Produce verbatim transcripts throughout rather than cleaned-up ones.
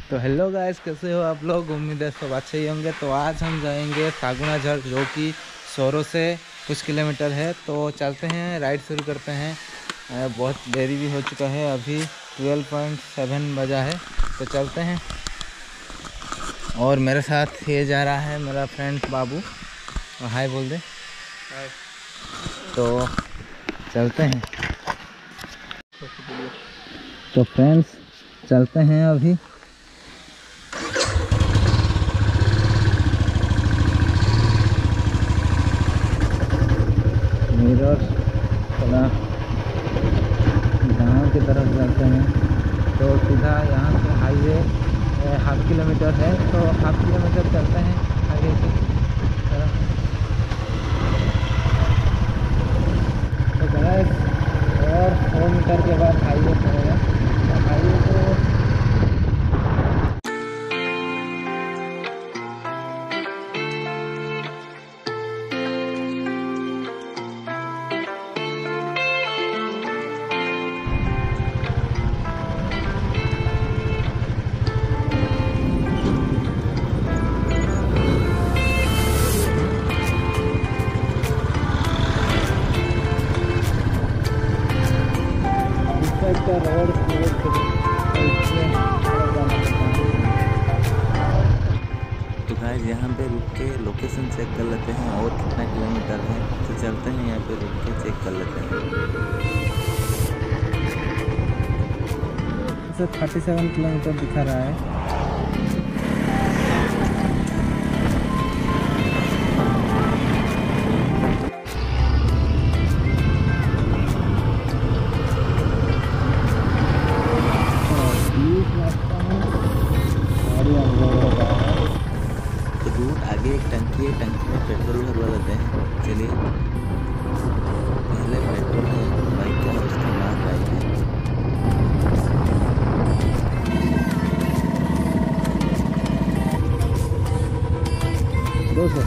तो hello guys, कैसे हो आप लोग। उम्मीद है सब अच्छे ही होंगे। तो आज हम जाएंगे सागुना झड़, जो कि सोरो से कुछ किलोमीटर है। तो चलते हैं, राइड शुरू करते हैं। बहुत देरी भी हो चुका है, अभी ट्वेल्व पॉइंट सेवन बजा है। तो चलते हैं। और मेरे साथ ये जा रहा है मेरा फ्रेंड बाबू। हाय बोल दे। हाय। तो चलते हैं। तो फ्रेंड्स चलते हैं अभी। मिरर थोड़ा गाँव की तरफ जाते हैं। तो सीधा यहाँ से हाईवे हाफ किलोमीटर है, तो हाफ किलोमीटर चलते हैं आगे की तरफ। तो गैस और सौ मीटर के बाद हाईवे पड़ेगा। तो हाईवे को रोड तो गाइस यहाँ पे रुक के लोकेशन चेक कर लेते हैं और कितना किलोमीटर है। तो चलते हैं, यहाँ पे रुक के चेक कर लेते हैं। थर्टी सेवन किलोमीटर दिखा रहा है। तो दूर आगे एक टंकी है, टंकी में पेट्रोल भरवा देते हैं। चलिए, पहले पेट्रोल है बाइक का, उसके बाद बाइक है। दो सौ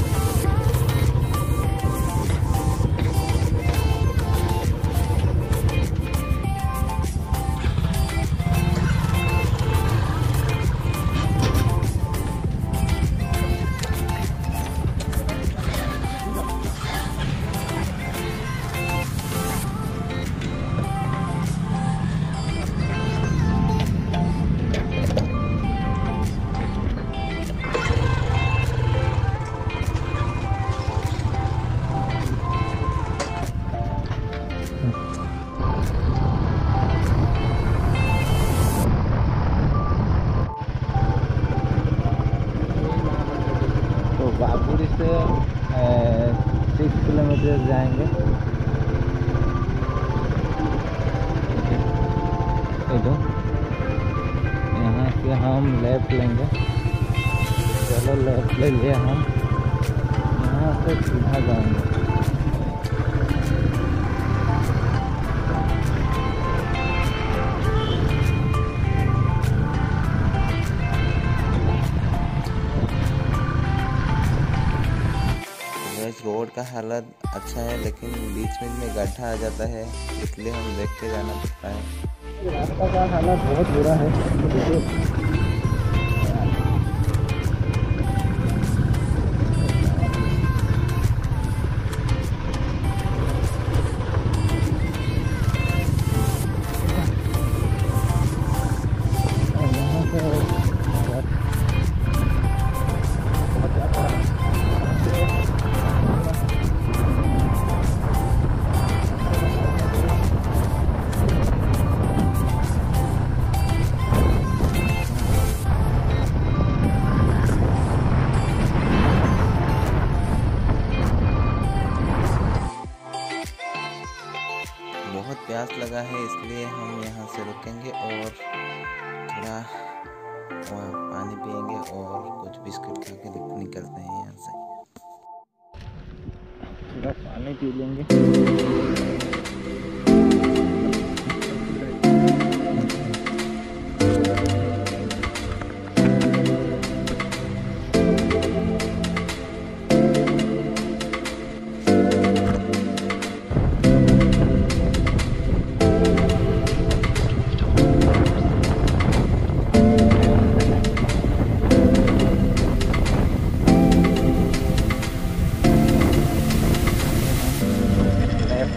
बाबूरी से सिक्स किलोमीटर जाएंगे। तो यहाँ से हम लेफ्ट लेंगे। चलो लेफ्ट ले लिए हम, यहाँ से सीधा जाएंगे। रोड का हालत अच्छा है, लेकिन बीच में में गड्ढा आ जाता है, इसलिए हम देख के जाना पड़ता है। रास्ता का हालत बहुत बुरा है। बहुत प्यास लगा है, इसलिए हम यहाँ से रुकेंगे और थोड़ा पानी पिएंगे और कुछ बिस्किट खा के निकलते हैं यहाँ से। थोड़ा पानी पी लेंगे।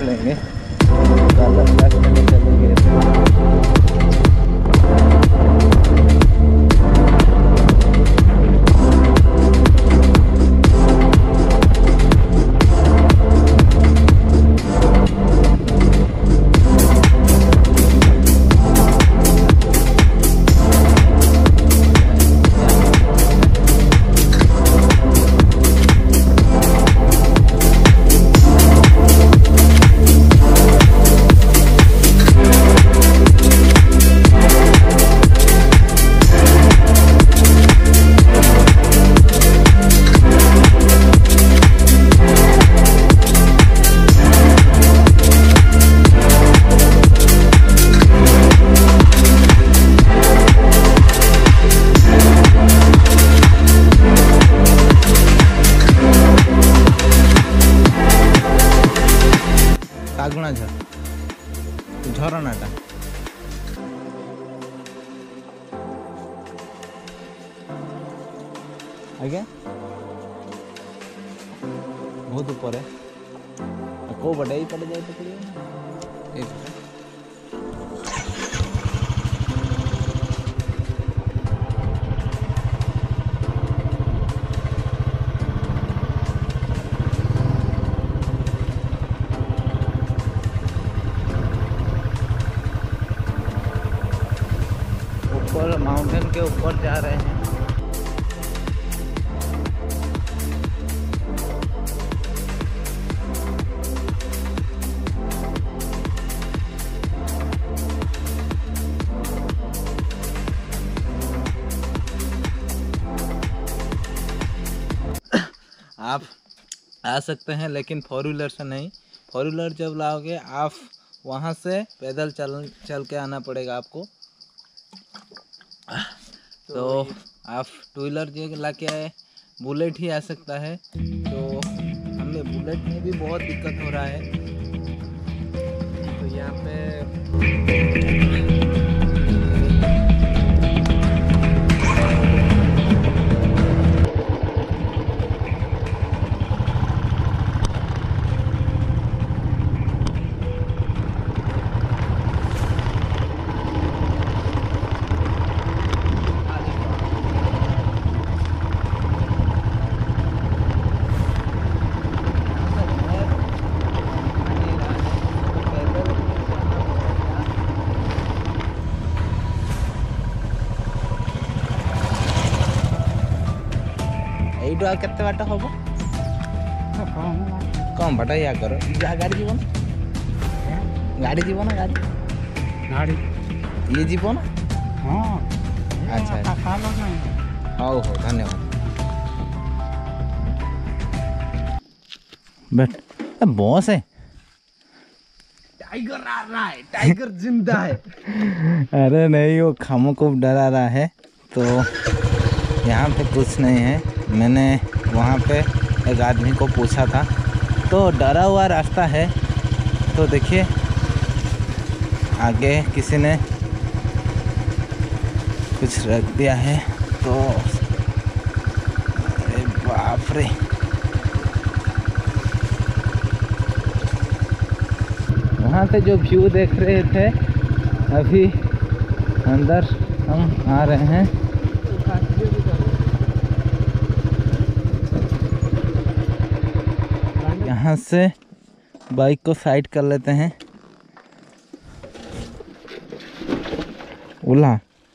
चलेंगे, ज़्यादा फ्लैश में नहीं चलेंगे। सागुना झर झरनाटा आज्ञा बहुत ऊपर है को बड़े ही पड़ जाए तो पड़े एक ऊपर माउंटेन के ऊपर जा रहे हैं। आप आ सकते हैं लेकिन फोर व्हीलर से नहीं। फोर व्हीलर जब लाओगे आप वहाँ से पैदल चल चल के आना पड़ेगा आपको। तो, तो आप टू व्हीलर जो ला के आए बुलेट ही आ सकता है। तो हमें बुलेट में भी बहुत दिक्कत हो रहा है। तो यहाँ पे এইটা কেতে বাটা হবো কম বাটা ইয়া করো যা গাড়ি জীব না গাড়ি জীব না গাড়ি গাড়ি ইয়ে জীব না হ্যাঁ আচ্ছা হও হও ধন্যবাদ बैठ बॉस है टाइगर आ रहा है टाइगर जिंदा है अरे नहीं वो खामों को डरा रहा है। तो यहाँ पे कुछ नहीं है। मैंने वहाँ पे एक आदमी को पूछा था तो डरा हुआ रास्ता है। तो देखिए आगे किसी ने कुछ रख दिया है। तो अरे बाप रे वहाँ से जो व्यू देख रहे थे अभी अंदर हम आ रहे हैं। यहाँ से बाइक को साइड कर लेते हैं। उला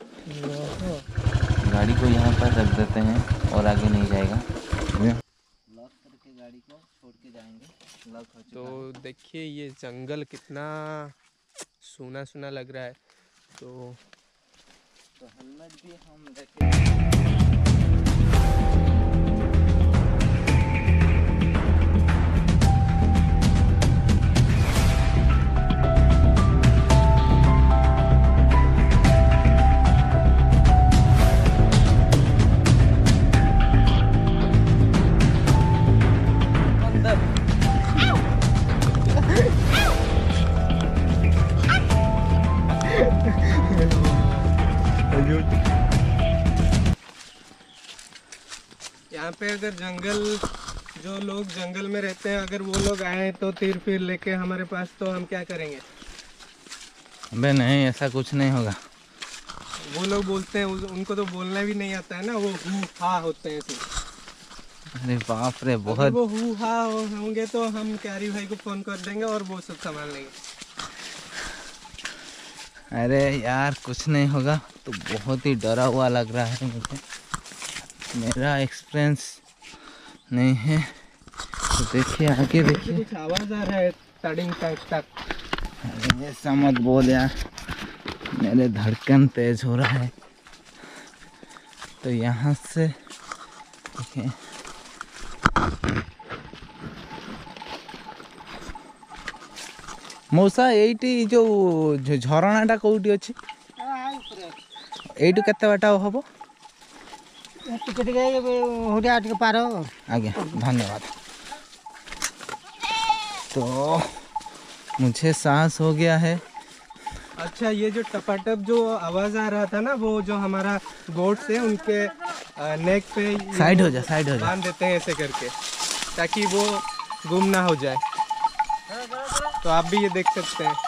गाड़ी को यहाँ पर रख देते हैं और आगे नहीं जाएगा। लॉक करके गाड़ी को छोड़ के जाएंगे। लॉक हो चुका। तो देखिए ये जंगल कितना सूना सूना लग रहा है। तो तो हेलमेट भी हम देखें। यहाँ पे अगर जंगल जो लोग जंगल में रहते हैं, अगर वो लोग आए तो तीर फिर लेके हमारे पास, तो हम क्या करेंगे? अबे नहीं, ऐसा कुछ नहीं होगा। वो लोग बोलते हैं, उन- उनको तो बोलना भी नहीं आता है ना, वो हू हा होते हैं सिर्फ। अरे बाप रे, अगर बहुत। वो हू हा हो- होंगे तो हम क्यारी भाई को फोन कर देंगे और वो सब संभाल लेंगे। अरे यार कुछ नहीं होगा। तो बहुत ही डरा हुआ लग रहा है मुझे, मेरा एक्सपीरियंस नहीं है। तो देखिए आगे देखिए। कुछ आवाज आ रहा है, टडिंग टक टक। अरे ऐसा मत बोल यार, मेरे धड़कन तेज हो रहा है। तो यहाँ से देखिए, मौसा एइटी जो झरणाटा कोउटी अछि? एइटू केते बाटा हबो? टिके टिके हुडिया टिके पार हो। आज्ञा, धन्यवाद। तो मुझे सांस हो गया है। अच्छा, ये जो टपाटप जो आवाज आ रहा था ना, वो जो हमारा गोट से उनके नेक पे साइड हो जा, साइड हो जा। बांध देते हैं ऐसे करके, ताकि वो गुम ना हो जाए। तो आप भी ये देख सकते हैं।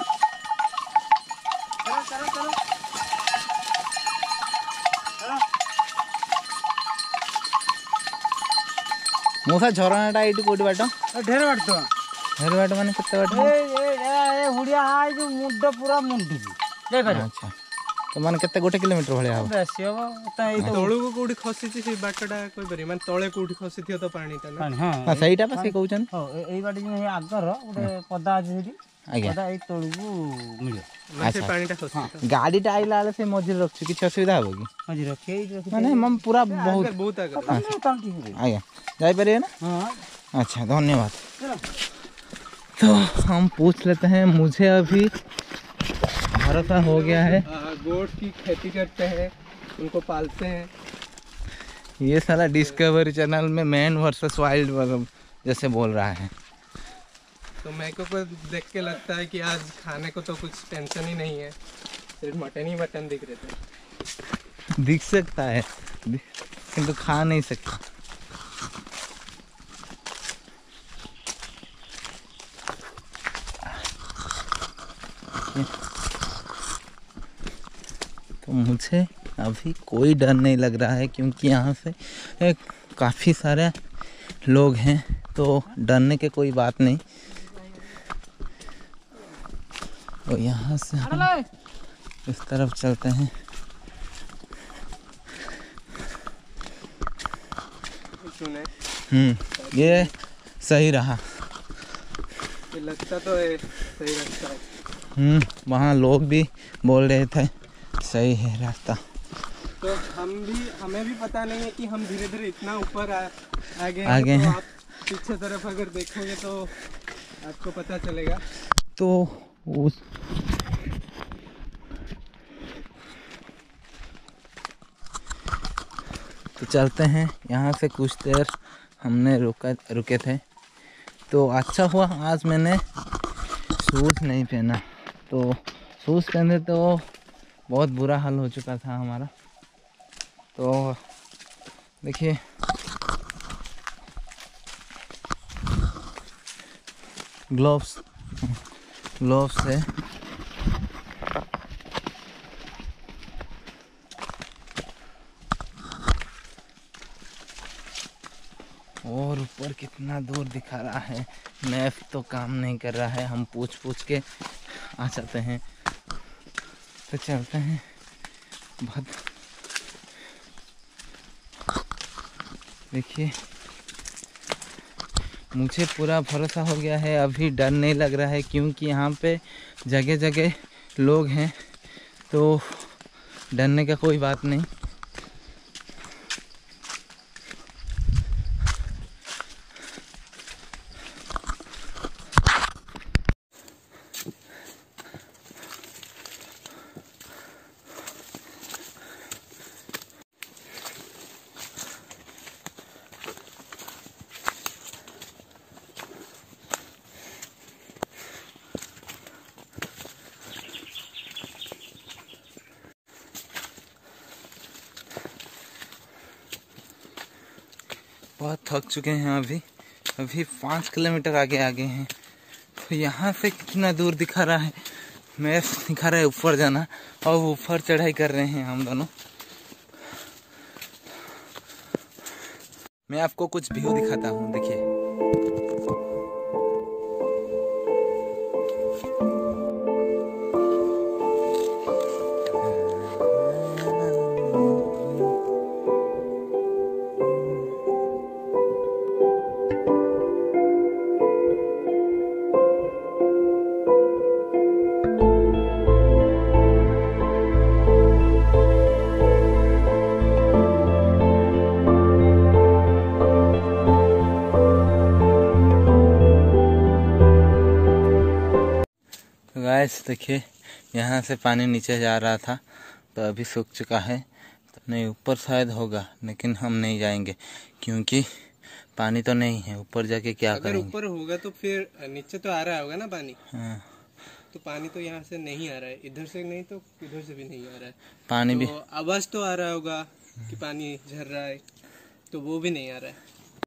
मौसा झरणाटा एइटू कोउटी बाटा? ढेर बाट तो हेर बाट माने केते बाटा? ए ए ए हुडिया हाय जो मुंड पूरा मुंडी देख रे। अच्छा, तो माने केते गोटे किलोमीटर भलिया हबो? बेसी हो त ए तो तळुको कोउठी खसिछि से बाटटा कोइ बरी माने तळे कोउठी खसिथियो तो पानीटा ना। हां हां सहीटा पा से कहउछन। हो एई बाटे जे आगर गोटे पदा अछि हेडी, आज्ञा, पदा ए तळुको मिले माने से अच्छा। पानीटा खसिथियो। गाड़ीटा आइला बेले से मझिर रखछु, किछ असुविधा हबो कि? मजी रखे रखे माने हम पूरा बहुत। आगे बहुत आगे। तंटी हो आज्ञा, जाई परिए ना? हां अच्छा, धन्यवाद। तो हम पूछ लेते हैं, मुझे अभी भरोसा हो गया है। गोट की खेती करते हैं, उनको पालते हैं। ये साला डिस्कवरी चैनल में मैन वर्सेस वाइल्ड जैसे बोल रहा है। तो मेरे को को देख के लगता है कि आज खाने को तो कुछ टेंशन ही नहीं है, सिर्फ मटन ही मटन दिख रहे थे। दिख सकता है किंतु खा नहीं सकता। तो मुझे अभी कोई डर नहीं लग रहा है, क्योंकि यहाँ से काफ़ी सारे लोग हैं, तो डरने के कोई बात नहीं। तो यहाँ से हम इस तरफ चलते हैं। सुने, हम्म, ये सही रहा। ये लगता तो है सही रास्ता है। हम्म, वहाँ लोग भी बोल रहे थे सही है रास्ता। तो हम भी, हमें भी पता नहीं है कि हम धीरे धीरे इतना ऊपर आ, आगे आगे हैं। तो हैं। आप पीछे तरफ अगर देखोगे तो आपको पता चलेगा। तो उस तो चलते हैं यहाँ से। कुछ देर हमने रुका रुके थे, तो अच्छा हुआ आज मैंने शूज़ नहीं पहना। तो शूज़ पहने तो बहुत बुरा हाल हो चुका था हमारा। तो देखिए, ग्लोव्स ग्लोव्स है। और ऊपर कितना दूर दिखा रहा है, मैप तो काम नहीं कर रहा है। हम पूछ पूछ के आ जाते हैं। तो चलते हैं। बहुत देखिए, मुझे पूरा भरोसा हो गया है, अभी डर नहीं लग रहा है, क्योंकि यहाँ पे जगह जगह लोग हैं, तो डरने का कोई बात नहीं। बहुत थक चुके हैं अभी अभी पाँच किलोमीटर आगे आगे हैं। तो यहाँ से कितना दूर दिखा रहा है, मैप दिखा रहा है ऊपर जाना, और ऊपर चढ़ाई कर रहे हैं हम दोनों। मैं आपको कुछ व्यू दिखाता हूँ, देखिए। गाइस देखिए, यहाँ से पानी नीचे जा रहा था तो अभी सूख चुका है। तो नहीं, ऊपर शायद होगा, लेकिन हम नहीं जाएंगे क्योंकि पानी तो नहीं है। ऊपर जाके क्या अगर करेंगे? ऊपर होगा तो फिर नीचे तो आ रहा होगा ना पानी। हाँ। तो पानी तो यहाँ से नहीं आ रहा है, इधर से नहीं तो इधर से भी नहीं आ रहा है। पानी तो भी आवाज तो आ रहा होगा कि पानी झर रहा है, तो वो भी नहीं आ रहा है।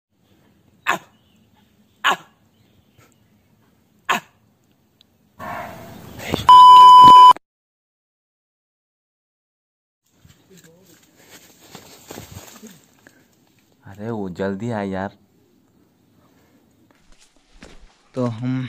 अरे वो जल्दी आए यार। तो हम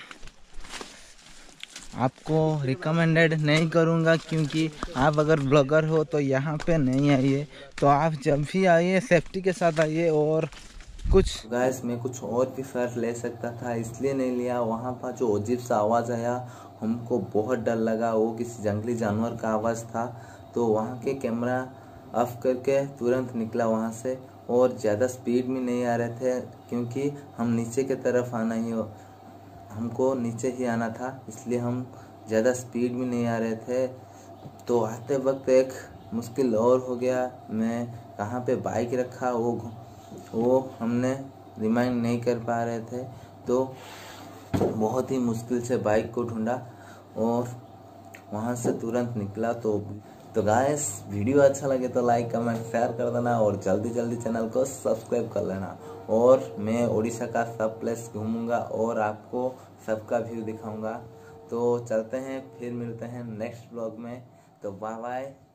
आपको रिकमेंडेड नहीं करूँगा क्योंकि आप अगर ब्लॉगर हो तो यहाँ पे नहीं आइए। तो आप जब भी आइए सेफ्टी के साथ आइए। और कुछ गाइस मैं कुछ और भी फैर ले सकता था, इसलिए नहीं लिया। वहाँ पर जो अजीब सा आवाज़ आया हमको बहुत डर लगा, वो किसी जंगली जानवर का आवाज़ था। तो वहाँ के कैमरा ऑफ करके तुरंत निकला वहाँ से। और ज़्यादा स्पीड में नहीं आ रहे थे क्योंकि हम नीचे की तरफ आना ही हो हमको नीचे ही आना था, इसलिए हम ज़्यादा स्पीड में नहीं आ रहे थे। तो आते वक्त एक मुश्किल और हो गया, मैं कहाँ पे बाइक रखा वो वो हमने रिमाइंड नहीं कर पा रहे थे। तो बहुत ही मुश्किल से बाइक को ढूंढा और वहाँ से तुरंत निकला। तो तो गाइस, वीडियो अच्छा लगे तो लाइक कमेंट शेयर कर देना और जल्दी जल्दी चैनल को सब्सक्राइब कर लेना। और मैं उड़ीसा का सब प्लेस घूमूंगा और आपको सबका व्यू दिखाऊंगा। तो चलते हैं, फिर मिलते हैं नेक्स्ट ब्लॉग में। तो बाय बाय।